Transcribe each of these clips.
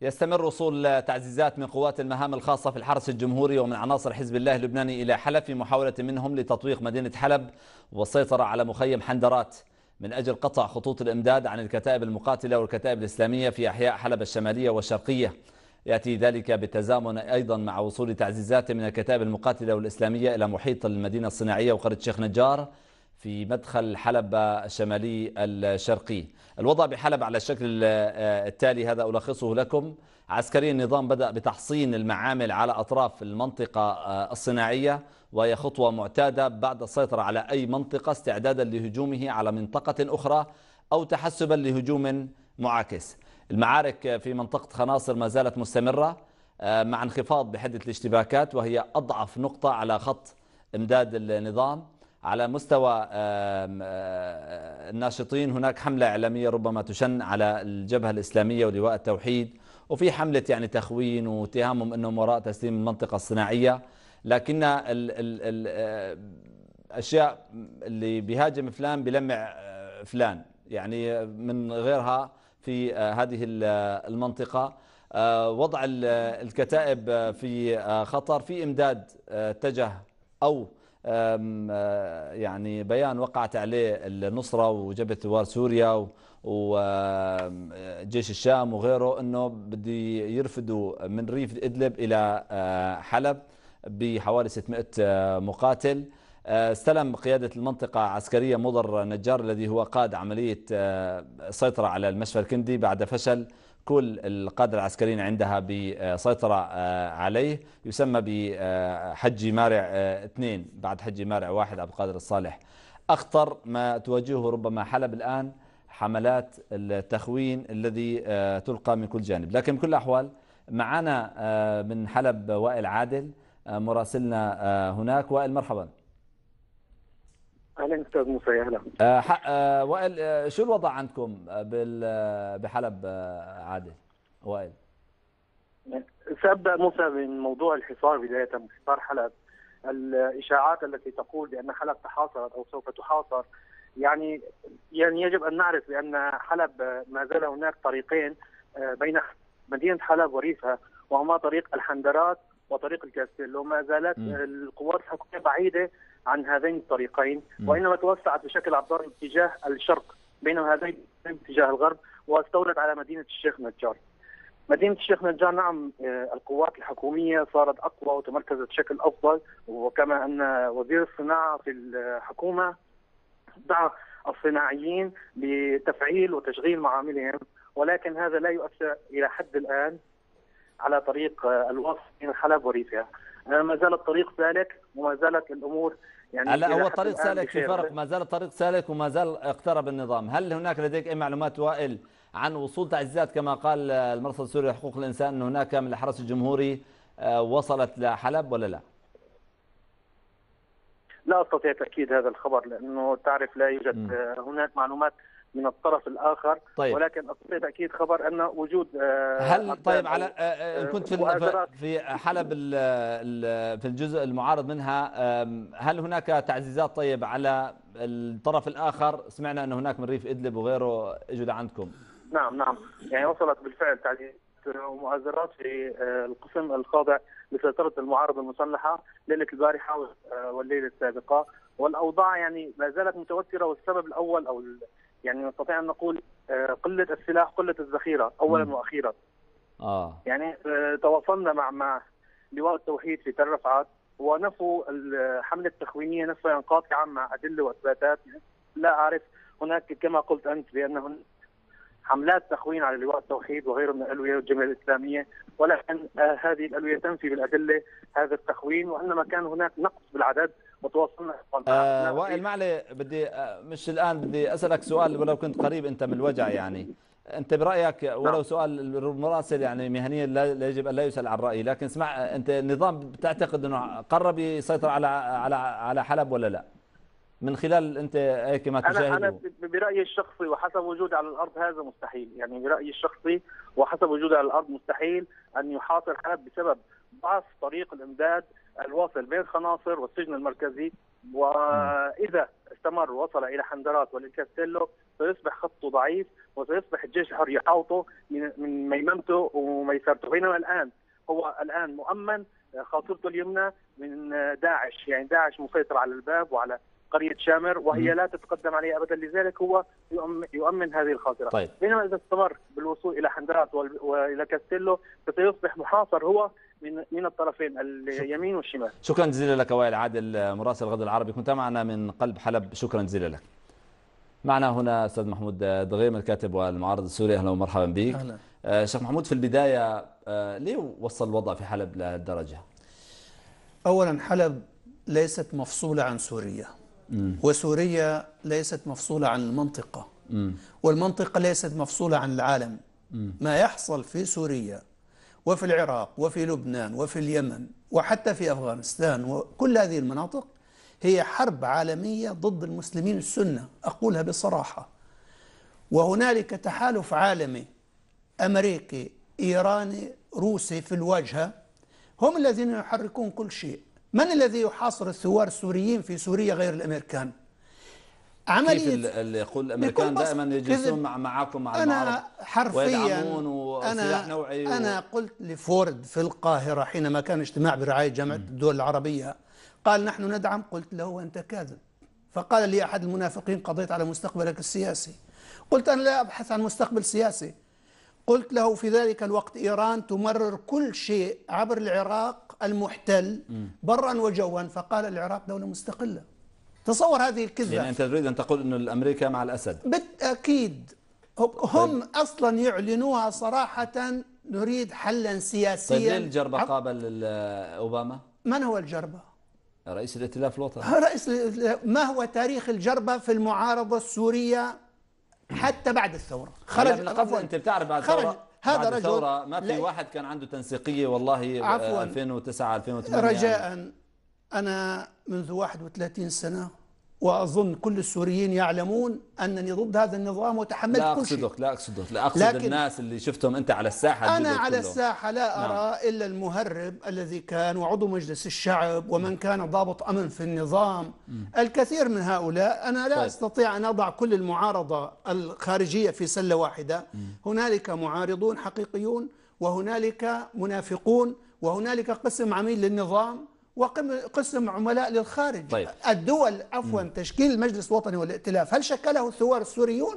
يستمر وصول تعزيزات من قوات المهام الخاصة في الحرس الجمهوري ومن عناصر حزب الله اللبناني إلى حلب في محاولة منهم لتطويق مدينة حلب والسيطرة على مخيم حندرات من أجل قطع خطوط الإمداد عن الكتائب المقاتلة والكتائب الإسلامية في أحياء حلب الشمالية والشرقية. يأتي ذلك بالتزامن أيضا مع وصول تعزيزات من الكتائب المقاتلة والإسلامية إلى محيط المدينة الصناعية وقرية شيخ نجار في مدخل حلب الشمالي الشرقي. الوضع بحلب على الشكل التالي، هذا ألخصه لكم. عسكري النظام بدأ بتحصين المعامل على أطراف المنطقة الصناعية، وهي خطوة معتادة بعد السيطرة على أي منطقة استعدادا لهجومه على منطقة أخرى أو تحسبا لهجوم معاكس. المعارك في منطقة خناصر ما زالت مستمرة مع انخفاض بحدة الاشتباكات، وهي أضعف نقطة على خط إمداد النظام. على مستوى الناشطين هناك حملة إعلامية ربما تشن على الجبهة الإسلامية ولواء التوحيد، وفي حملة يعني تخوين واتهامهم أنهم وراء تسليم المنطقة الصناعية. لكن الأشياء اللي بيهاجم فلان بلمع فلان، يعني من غيرها في هذه المنطقة. وضع الكتائب في خطر، في إمداد اتجه أو يعني بيان وقعت عليه النصرة وجبهة ثوار سوريا وجيش الشام وغيره أنه بدي يرفدوا من ريف إدلب إلى حلب بحوالي 600 مقاتل. استلم قيادة المنطقة عسكرية مضر نجار الذي هو قاد عملية السيطرة على المشفى الكندي بعد فشل كل القادة العسكريين عندها بسيطرة عليه. يسمى بحجي مارع 2 بعد حجي مارع 1 عبد القادر الصالح. أخطر ما تواجهه ربما حلب الآن حملات التخوين الذي تلقى من كل جانب. لكن بكل الأحوال معنا من حلب وائل عادل مراسلنا هناك. وائل مرحبا. اهلا استاذ موسى، يا هلا. وائل، شو الوضع عندكم بحلب عادل؟ وائل، سأبدأ موسى من موضوع الحصار بداية. حصار حلب، الإشاعات التي تقول بأن حلب تحاصرت أو سوف تحاصر، يعني يجب أن نعرف بأن حلب ما زال هناك طريقين بين مدينة حلب وريفها، وهما طريق الحندرات وطريق الكاستيلو. ما زالت القوات الحكومية بعيدة عن هذين الطريقين، وإنما توسعت بشكل عبقري اتجاه الشرق، بينما هذين اتجاه الغرب، واستولت على مدينة الشيخ نجار. مدينة الشيخ نجار نعم، القوات الحكومية صارت أقوى وتمركزت بشكل أفضل، وكما أن وزير الصناعة في الحكومة دعا الصناعيين لتفعيل وتشغيل معاملهم، ولكن هذا لا يؤثر إلى حد الآن على طريق الوصل بين حلب وريفها. ما زال الطريق سالك وما زالت الأمور يعني لا، هو الطريق سالك، في فرق. ما زال الطريق سالك وما زال اقترب النظام. هل هناك لديك أي معلومات وائل عن وصول تعزيزات كما قال المرصد السوري لحقوق الإنسان أن هناك من الحرس الجمهوري وصلت لحلب ولا لا؟ لا أستطيع تأكيد هذا الخبر، لأنه تعرف لا يوجد هناك معلومات من الطرف الآخر. طيب. ولكن أستطيع تأكيد خبر أن وجود هل طيب على كنت في حلب في الجزء المعارض منها، هل هناك تعزيزات طيب على الطرف الآخر؟ سمعنا أن هناك من ريف إدلب وغيره اجوا لعندكم. نعم، يعني وصلت بالفعل تعزيزات ومؤازرات في القسم الخاضع لسيطرة المعارضة المسلحة ليلة البارحة والليلة السابقة، والأوضاع يعني ما زالت متوترة. والسبب الأول أو يعني نستطيع أن نقول قلة السلاح، قلة الذخيرة أولا وأخيرا. يعني تواصلنا مع لواء التوحيد في تل رفعت، ونفوا الحملة التخوينية نفيا قاطعا مع أدلة وإثباتات. لا أعرف، هناك كما قلت أنت بأن هناك حملات تخوين على لواء التوحيد وغيره من الألوية والجمعية الإسلامية، ولكن هذه الألوية تنفي بالأدلة هذا التخوين، وإنما كان هناك نقص بالعدد. وتواصلنا وائل معلي، بدي مش الآن بدي أسألك سؤال ولو كنت قريب أنت من الوجع. يعني أنت برأيك ولو سؤال المراسل يعني مهنيا لا يجب أن لا يسأل عن رأيي، لكن اسمع، أنت النظام بتعتقد أنه قرب يسيطر على حلب ولا لا؟ من خلال أنت هيك ما تشاهده. أنا برأيي الشخصي وحسب وجودي على الأرض هذا مستحيل. يعني برأيي الشخصي وحسب وجودي على الأرض مستحيل أن يحاصر حلب بسبب ضعف طريق الإمداد الواصل بين خناصر والسجن المركزي. وإذا استمر ووصل إلى حندرات والكاستيلو سيصبح خطه ضعيف، وسيصبح الجيش الحر يحاوطه من ميمنته وميسرته. بينما الآن هو الآن مؤمن خاصرته اليمنى من داعش، يعني داعش مسيطر على الباب وعلى قرية شامر وهي لا تتقدم عليه أبدا، لذلك هو يؤمن هذه الخاطرة. طيب. بينما إذا استمر بالوصول إلى حندرات وإلى كاستيلو فسيصبح محاصر هو من الطرفين اليمين والشمال. شكرا جزيلا لك وائل عادل مراسل الغد العربي، كنت معنا من قلب حلب، شكرا جزيلا لك. معنا هنا أستاذ محمود دغيم الكاتب والمعارض السوري، أهلا ومرحبا بك. أهلا. شيخ محمود، في البداية ليه وصل الوضع في حلب لهالدرجة؟ أولا حلب ليست مفصولة عن سوريا، وسوريا ليست مفصولة عن المنطقة، والمنطقة ليست مفصولة عن العالم. ما يحصل في سوريا وفي العراق وفي لبنان وفي اليمن وحتى في أفغانستان وكل هذه المناطق هي حرب عالمية ضد المسلمين السنة، أقولها بصراحة. وهنالك تحالف عالمي أمريكي إيراني روسي في الواجهة، هم الذين يحركون كل شيء. من الذي يحاصر الثوار السوريين في سوريا غير الأمريكان؟ عملية كيف اللي يقول الأمريكان دائما يجلسون معكم مع المعارضة ويدعمون وسلاح نوعي أنا قلت لفورد في القاهرة حينما كان اجتماع برعاية جامعة الدول العربية، قال نحن ندعم، قلت له أنت كاذب. فقال لي أحد المنافقين قضيت على مستقبلك السياسي. قلت أنا لا أبحث عن مستقبل سياسي. قلت له في ذلك الوقت إيران تمرر كل شيء عبر العراق المحتل برا وجوا، فقال العراق دولة مستقلة. تصور هذه الكذبة. يعني أنت تريد أن تقول أن الأمريكا مع الأسد؟ بالتأكيد هم أصلا يعلنوها صراحة، نريد حلا سياسيا. طيب ليه الجربة قابل أوباما؟ من هو الجربة؟ رئيس الائتلاف الوطني. ما هو تاريخ الجربة في المعارضة السورية حتى بعد الثورة؟ خرج قبل. أنت بتعرف بعد الثورة، هذا رجل الثورة ما في واحد كان عنده تنسيقية والله. عفوا 2009 2008 رجاء يعني. أنا منذ 31 سنة وأظن كل السوريين يعلمون أنني ضد هذا النظام وتحملت كل شيء. لا أقصد الناس اللي شفتهم أنت على الساحة. أنا على الساحة لا أرى إلا المهرب الذي كان وعضو مجلس الشعب ومن كان ضابط أمن في النظام. الكثير من هؤلاء أنا لا أستطيع أن أضع كل المعارضة الخارجية في سلة واحدة. هنالك معارضون حقيقيون، وهنالك منافقون، وهنالك قسم عميل للنظام، وقسم عملاء للخارج. طيب. الدول عفوا تشكيل المجلس الوطني والائتلاف هل شكله الثوار السوريون؟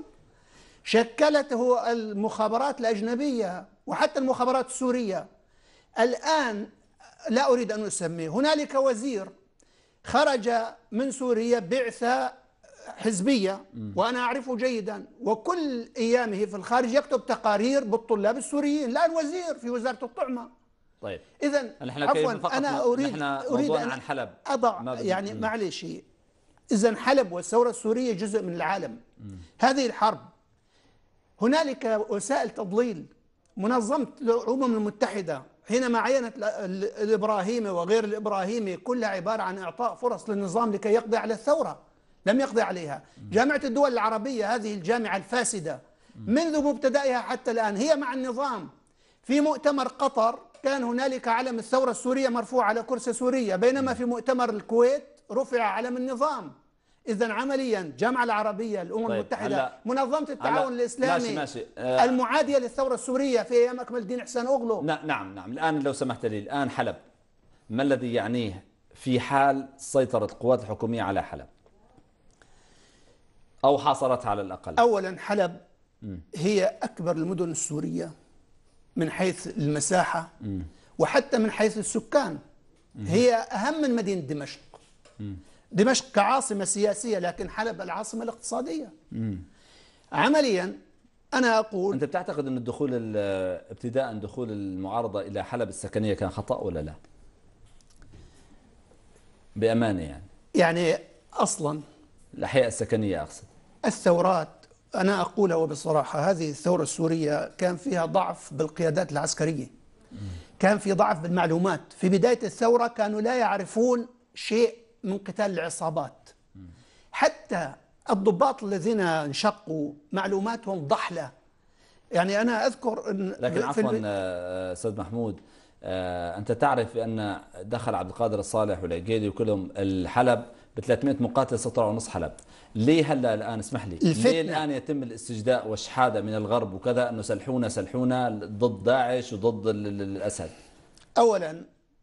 شكلته المخابرات الأجنبية وحتى المخابرات السورية. الآن لا أريد أن أسميه، هنالك وزير خرج من سوريا بعثة حزبية وأنا أعرفه جيدا، وكل أيامه في الخارج يكتب تقارير بالطلاب السوريين. الآن وزير في وزارة الطعمة. طيب إذا عفوا أنا أريد أن عن حلب أضع يعني معلش، إذا حلب والثورة السورية جزء من العالم. هذه الحرب هنالك وسائل تضليل. منظمة الأمم المتحدة حينما عينت الإبراهيمي وغير الإبراهيمي كلها عبارة عن إعطاء فرص للنظام لكي يقضي على الثورة، لم يقضي عليها. جامعة الدول العربية هذه الجامعة الفاسدة منذ مبتدأها حتى الآن هي مع النظام. في مؤتمر قطر كان هنالك علم الثورة السورية مرفوع على كرسي سوريا، بينما في مؤتمر الكويت رفع علم النظام. إذا عمليا الجامعة العربية، الأمم المتحدة، منظمة التعاون الإسلامي ماشي. المعادية للثورة السورية في أيام أكمل الدين إحسان أغلو. نعم. الآن لو سمحت لي، الآن حلب ما الذي يعنيه في حال سيطرة القوات الحكومية على حلب أو حاصرتها على الأقل؟ أولا حلب هي أكبر المدن السورية من حيث المساحة وحتى من حيث السكان. هي أهم من مدينة دمشق. دمشق كعاصمة سياسية، لكن حلب العاصمة الاقتصادية. عمليا أنا أقول، أنت بتعتقد أن ابتداء دخول المعارضة إلى حلب السكنية كان خطأ ولا لا؟ بأمانة يعني أصلا الأحياء السكنية أقصد الثورات، أنا أقولها وبصراحة، هذه الثورة السورية كان فيها ضعف بالقيادات العسكرية، كان في ضعف بالمعلومات. في بداية الثورة كانوا لا يعرفون شيء من قتال العصابات. حتى الضباط الذين انشقوا معلوماتهم ضحلة. يعني أنا أذكر لكن عفوا أستاذ محمود، أنت تعرف أن دخل عبد القادر الصالح والعقيلي وكلهم الحلب ب 300 مقاتل سيطروا على نص حلب. ليه هلا الآن اسمح لي، ليه الآن يتم الاستجداء والشحادة من الغرب وكذا أنه سلحونا ضد داعش وضد الأسد؟ أولا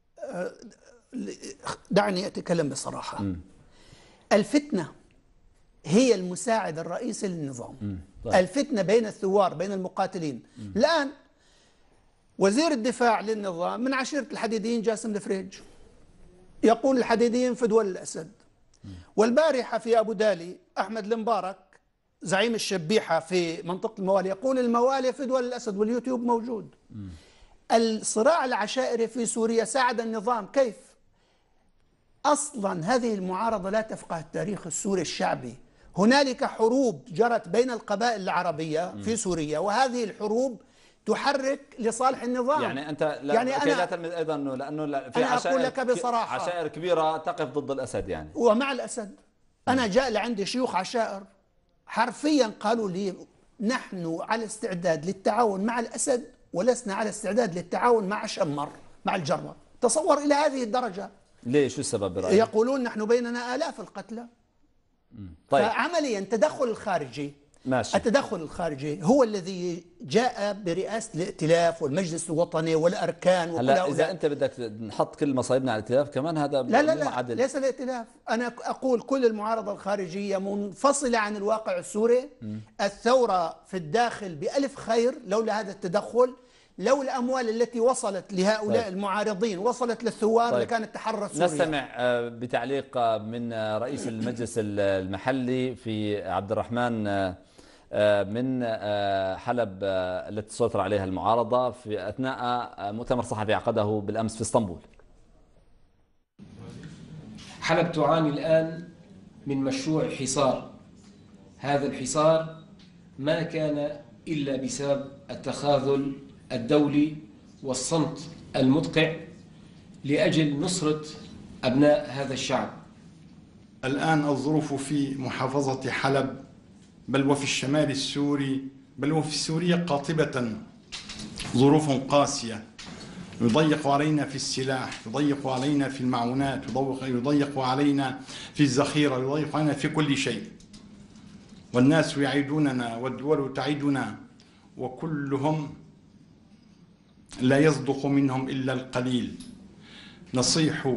دعني أتكلم بصراحة. الفتنة هي المساعد الرئيسي للنظام. طيب. الفتنة بين الثوار بين المقاتلين. الآن وزير الدفاع للنظام من عشيرة الحديديين جاسم الفريج، يقول الحديديين في دول الأسد. والبارحة في أبو دالي أحمد المبارك زعيم الشبيحة في منطقة الموالي يقول الموالي في دول الأسد، واليوتيوب موجود. الصراع العشائري في سوريا ساعد النظام. كيف؟ أصلا هذه المعارضة لا تفقه التاريخ السوري الشعبي. هنالك حروب جرت بين القبائل العربية في سوريا، وهذه الحروب تحرك لصالح النظام. يعني أنت لا يعني أنا لا تلمس أيضا لأنه في أنا أقول لك بصراحة عشائر كبيرة تقف ضد الأسد يعني ومع الأسد. أنا جاء لعندي شيوخ عشائر حرفيا قالوا لي نحن على استعداد للتعاون مع الأسد ولسنا على استعداد للتعاون مع شمر مع الجرة. تصور إلى هذه الدرجة. ليه؟ شو السبب برأيك؟ يقولون نحن بيننا آلاف القتلى. طيب. فعمليا التدخل الخارجي ماشي. التدخل الخارجي هو الذي جاء برئاسة الائتلاف والمجلس الوطني والأركان. هلا إذا أنت بدك نحط كل مصايبنا على الائتلاف كمان هذا لا عدل. ليس الائتلاف. أنا أقول كل المعارضة الخارجية منفصلة عن الواقع السوري. الثورة في الداخل بألف خير لولا هذا التدخل. لو الأموال التي وصلت لهؤلاء المعارضين وصلت للثوار لكانت تحرر سوريا. نستمع بتعليق من رئيس المجلس المحلي في عبد الرحمن من حلب التي سيطر عليها المعارضة في أثناء مؤتمر صحفي عقده بالأمس في اسطنبول. حلب تعاني الآن من مشروع حصار. هذا الحصار ما كان إلا بسبب التخاذل الدولي والصمت المدقع لأجل نصرة أبناء هذا الشعب. الآن الظروف في محافظة حلب بل وفي الشمال السوري بل وفي سوريا قاطبة، ظروف قاسية، يضيق علينا في السلاح، يضيق علينا في المعونات، يضيق علينا في الذخيرة، يضيق علينا في كل شيء. والناس يعيدوننا والدول تعيدنا وكلهم لا يصدق منهم إلا القليل. نصيح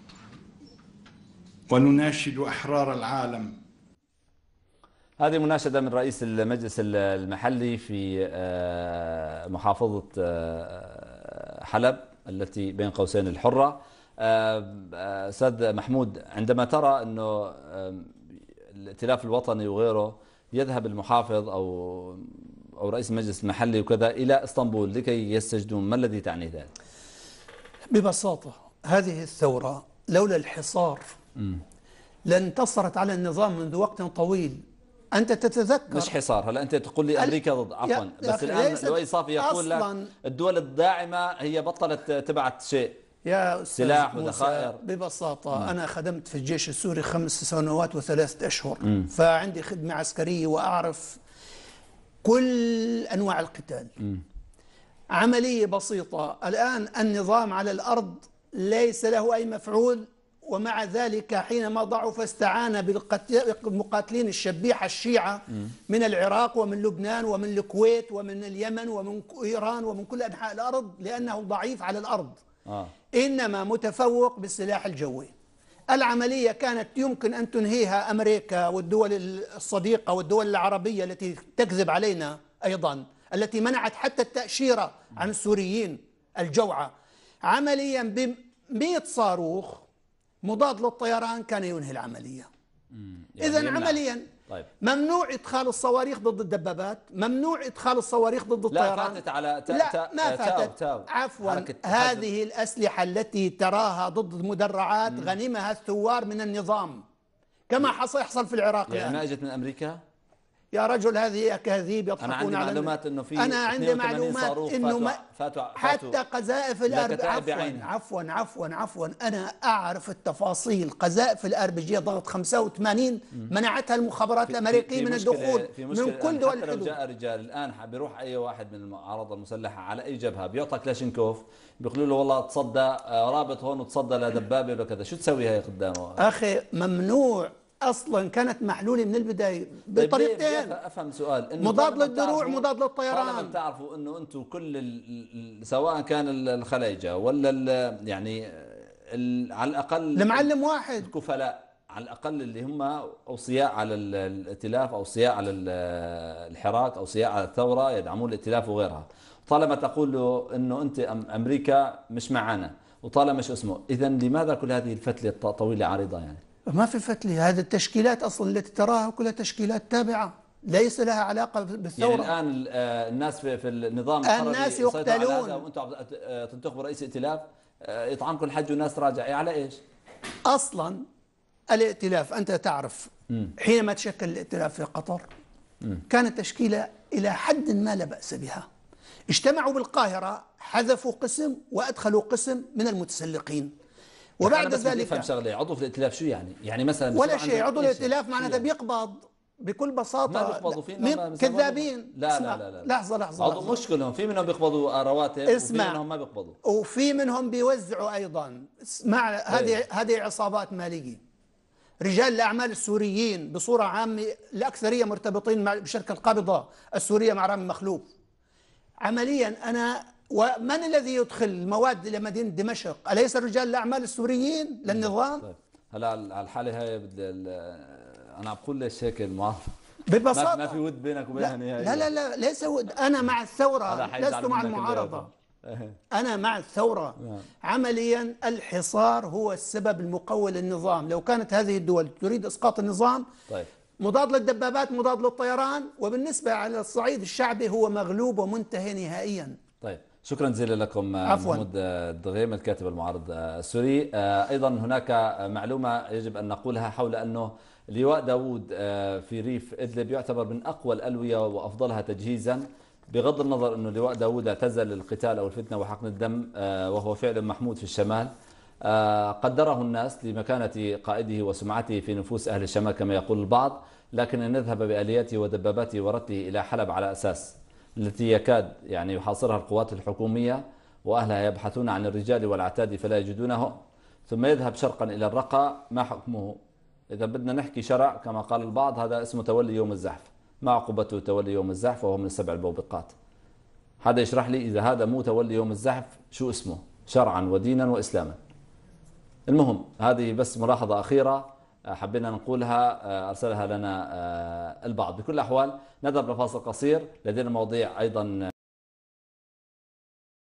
ونناشد أحرار العالم. هذه مناشدة من رئيس المجلس المحلي في محافظة حلب التي بين قوسين الحرة. أستاذ محمود، عندما ترى أنه الائتلاف الوطني وغيره يذهب المحافظ أو رئيس المجلس المحلي وكذا إلى اسطنبول لكي يستجدون، ما الذي تعني ذلك؟ ببساطة هذه الثورة لولا الحصار لانتصرت على النظام منذ وقت طويل. أنت تتذكر مش حصار. هلا أنت تقول لي أمريكا ضد، عفوا بس الآن لؤي صافي يقول لك الدول الداعمة هي بطلت تبعت شيء يا سلاح ودخائر. ببساطة أنا خدمت في الجيش السوري 5 سنوات و3 أشهر، فعندي خدمة عسكرية وأعرف كل أنواع القتال. عملية بسيطة. الآن النظام على الأرض ليس له أي مفعول، ومع ذلك حينما ضعف استعان بالمقاتلين الشبيحة الشيعة من العراق ومن لبنان ومن الكويت ومن اليمن ومن إيران ومن كل أنحاء الأرض لأنه ضعيف على الأرض. إنما متفوق بالسلاح الجوي. العملية كانت يمكن أن تنهيها أمريكا والدول الصديقة والدول العربية التي تكذب علينا أيضا، التي منعت حتى التأشيرة عن السوريين الجوعة. عمليا ب100 صاروخ مضاد للطيران كان ينهي العملية. يعني إذن عمليا طيب. ممنوع إدخال الصواريخ ضد الدبابات، ممنوع إدخال الصواريخ ضد الطيران. لا فاتت على لا ما فاتت. عفوا هذه الأسلحة التي تراها ضد المدرعات غنمها الثوار من النظام كما يحصل في العراق. يعني ما اجت من أمريكا؟ يا رجل هذه أكاذيب يضحكون أنا عندي على معلومات إنه في أنا عندي 82 معلومات صاروخ إنه فاتوا حتى قذائف الأرب عفوا أنا أعرف التفاصيل. قذائف الار بي جي ضغط 85 منعتها المخابرات الأمريكية من الدخول من كل دول حتى لو الحدود. جاء رجال الآن بيروح أي واحد من المعارضة المسلحة على أي جبهة بيعطى كلاشينكوف بيقولوا له والله تصدى رابط هون وتصدى لدبابة ولا كذا، شو تسوي هي قدامه؟ أخي ممنوع أصلا، كانت محلولة من البداية بطريقتين. افهم سؤال، مضاد للدروع مضاد طالما للطيران. بتعرفوا انه انتم كل سواء كان الخلايجه ولا يعني على الاقل المعلم واحد الكفلاء على الاقل اللي هم اوصياء على الائتلاف، اوصياء على الحراك، اوصياء على الثوره، يدعمون الائتلاف وغيرها. طالما تقول له انه انت امريكا مش معنا وطالما مش اسمه، اذا لماذا كل هذه الفتله الطويله عريضه يعني؟ ما في فتلة. هذه التشكيلات أصلا التي تراها كلها تشكيلات تابعة ليس لها علاقة بالثورة. يعني الآن الناس في النظام الناس يقتلون وأنتم تنتخبوا رئيس ائتلاف يطعنكم الحج والناس تراجع على إيش؟ أصلا الائتلاف أنت تعرف حينما تشكل الائتلاف في قطر كانت تشكيلة إلى حد ما لا بأس بها. اجتمعوا بالقاهرة، حذفوا قسم وأدخلوا قسم من المتسلقين، وبعد ذلك افهم شغله، عضو في الائتلاف شو يعني؟ يعني مثلا ولا شيء. عضو الائتلاف معناتها بيقبض بكل بساطه. ما بيقبضوا فينا كذابين. لا لحظه عضو مشكلهم في منهم بيقبضوا رواتب وفي منهم ما بيقبضوا، وفي منهم بيوزعوا ايضا. اسمع، هذه عصابات ماليه. رجال الاعمال السوريين بصوره عامه الاكثريه مرتبطين بشركه القابضه السوريه مع رامي مخلوف. عمليا انا ومن الذي يدخل المواد إلى مدينة دمشق؟ أليس رجال الأعمال السوريين للنظام؟ طيب هلا على الحالة هاي أنا بقول ليش هيك المعارضة ببساطة ما في ود بينك وبينها نهائيا. لا ليس ود. أنا مع الثورة لست مع المعارضة. أنا مع الثورة. عمليا الحصار هو السبب المقوي للنظام. لو كانت هذه الدول تريد إسقاط النظام طيب مضاد للدبابات مضاد للطيران، وبالنسبة على الصعيد الشعبي هو مغلوب ومنتهي نهائيا. طيب شكرا جزيلا لكم محمود الدغيم الكاتب المعارض السوري. أيضا هناك معلومة يجب أن نقولها حول أنه لواء داوود في ريف إدلب يعتبر من أقوى الألوية وأفضلها تجهيزا، بغض النظر أنه لواء داوود اعتزل القتال أو الفتنة وحقن الدم وهو فعل محمود في الشمال. قدره الناس لمكانة قائده وسمعته في نفوس أهل الشمال كما يقول البعض، لكن أن نذهب بآلياته ودباباته ورته إلى حلب على أساس التي يكاد يعني يحاصرها القوات الحكومية وأهلها يبحثون عن الرجال والعتاد فلا يجدونه، ثم يذهب شرقا إلى الرقة. ما حكمه؟ إذا بدنا نحكي شرع كما قال البعض هذا اسمه تولي يوم الزحف. ما عقوبته تولي يوم الزحف وهو من السبع الموبقات؟ هذا يشرح لي إذا هذا مو تولي يوم الزحف شو اسمه شرعا ودينا وإسلاما. المهم هذه بس ملاحظة أخيرة حبينا نقولها أرسلها لنا البعض. بكل الأحوال نذهب لفاصل قصير، لدينا مواضيع أيضا